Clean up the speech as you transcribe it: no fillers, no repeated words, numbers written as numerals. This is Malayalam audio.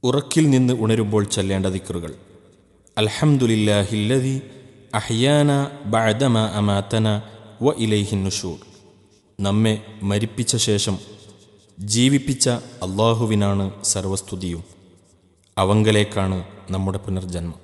ഉറക്കിൽ നിന്ന് ഉണരുമ്പോൾ ചൊല്ലേണ്ട ദിക്റുകൾ. അൽഹംദുലില്ലാഹില്ലദി അഹ്യാന ബഅദമാ അമാതന വ ഇലൈഹിൻ നുശൂർ. നമ്മെ മരിപ്പിച്ച ശേഷം ജീവിപ്പിച്ച അല്ലാഹുവിനാണ് സർവസ്തുതിയും, അവങ്കലേക്കാണ് നമ്മുടെ പുനർജന്മം.